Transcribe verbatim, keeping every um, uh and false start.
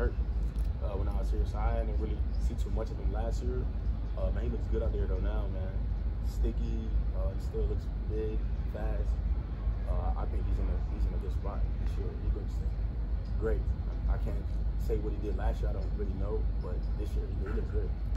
hurt uh, when I was here, so I didn't really see too much of him last year. Uh, man, he looks good out there though now, man. Sticky, uh, he still looks big, fast. Uh, I think he's in a he's in a good spot this year. He looks great. I, I can't say what he did last year. I don't really know, but this year he, he looks good.